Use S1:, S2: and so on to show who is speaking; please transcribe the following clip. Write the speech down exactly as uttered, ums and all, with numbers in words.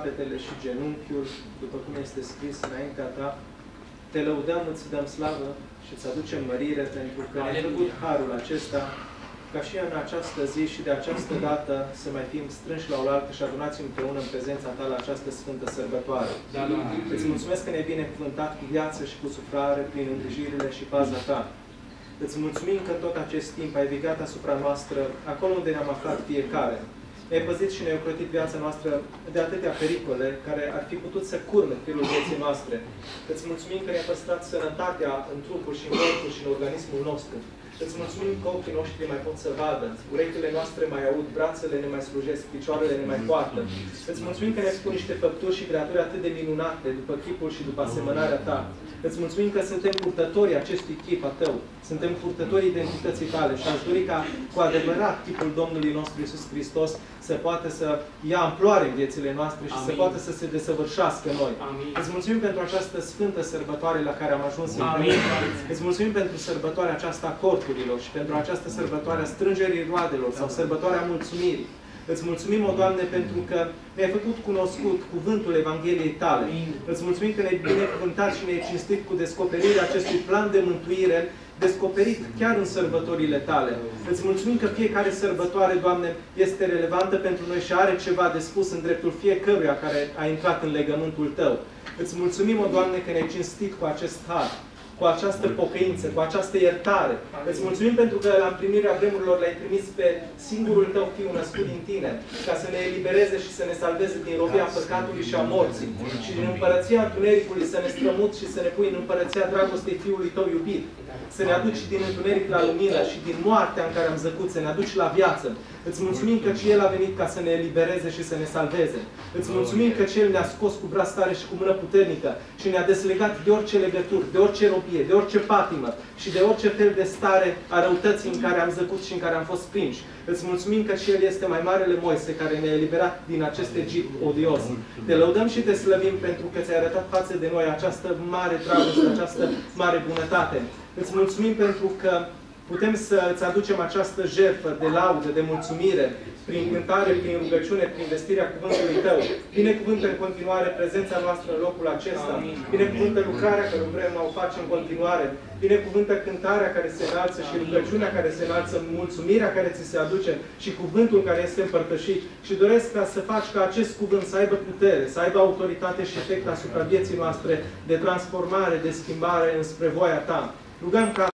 S1: Capetele și genunchiul, după cum este scris înaintea ta, te lăudăm, îți dăm slavă și îți aducem mărire, pentru că ne-ai făcut harul acesta, ca și în această zi și de această dată să mai fim strânși la oaltă și adunați împreună în prezența ta la această sfântă sărbătoare. Da, da. Îți mulțumesc că ne-ai binecuvântat cu viață și cu suflare prin îngrijirile și paza ta. Îți mulțumim că tot acest timp ai vegheat asupra noastră, acolo unde ne-am aflat fiecare. Ne-ai păzit și ne-ai ocrotit viața noastră de atâtea pericole care ar fi putut să curme firul vieții noastre. Îți mulțumim că ne-ai păstrat sănătatea în trupul și în corpul și în organismul nostru. Îți mulțumim că ochii noștri mai pot să vadă, urechile noastre mai aud, brațele ne mai slujesc, picioarele ne mai poartă. Îți mulțumim că ne-ai făcut niște făpturi și creaturi atât de minunate, după chipul și după asemănarea ta. Îți mulțumim că suntem purtătorii acestui chip a tău. Suntem purtătorii identității tale și aș dori ca cu adevărat chipul Domnului nostru Iisus Hristos să poată să ia amploare în viețile noastre și Amin. Să poată să se desăvârșească în noi. Amin. Îți mulțumim pentru această sfântă sărbătoare la care am ajuns împreună. Îți mulțumim pentru sărbătoarea aceasta a corturilor și pentru această sărbătoare a strângerii roadelor sau sărbătoarea mulțumirii. Îți mulțumim, o Doamne, pentru că ne-ai făcut cunoscut cuvântul Evangheliei tale. Amin. Îți mulțumim că ne-ai binecuvântat și ne-ai cinstit cu descoperirea acestui plan de mântuire descoperit chiar în sărbătorile tale. Îți mulțumim că fiecare sărbătoare, Doamne, este relevantă pentru noi și are ceva de spus în dreptul fiecăruia care a intrat în legământul tău. Îți mulțumim, o Doamne, că ne-ai cinstit cu acest har, cu această pocăință, cu această iertare. Îți mulțumim pentru că la împlinirea vremurilor l-ai trimis pe singurul tău Fiu născut din tine, ca să ne elibereze și să ne salveze din robia păcatului și a morții și din împărăția întunericului să ne strămut și să ne pui în împărăția dragostei Fiului tău iubit. Să ne aduci din întuneric la lumină și din moartea în care am zăcut, să ne aduci la viață. Îți mulțumim că și El a venit ca să ne elibereze și să ne salveze. Îți mulțumim că El ne-a scos cu braț tare și cu mână puternică și ne-a deslegat de orice legături, de orice robie, de orice patimă și de orice fel de stare a răutății în care am zăcut și în care am fost prinși. Îți mulțumim că și El este mai marele Moise care ne-a eliberat din acest Egipt odios. Te lăudăm și te slăvim pentru că ți-ai arătat față de noi această mare dragoste, această mare bunătate. Îți mulțumim pentru că putem să îți aducem această jertfă de laudă, de mulțumire, prin cântare, prin rugăciune, prin vestirea cuvântului Tău. Binecuvântă în continuare prezența noastră în locul acesta. Binecuvântă lucrarea care vrem o face în continuare. Binecuvântă cântarea care se înalță și rugăciunea care se înalță, mulțumirea care ți se aduce și cuvântul care este împărtășit. Și doresc ca să faci ca acest cuvânt să aibă putere, să aibă autoritate și efect asupra vieții noastre de transformare, de schimbare înspre voia Ta. Rugăm ca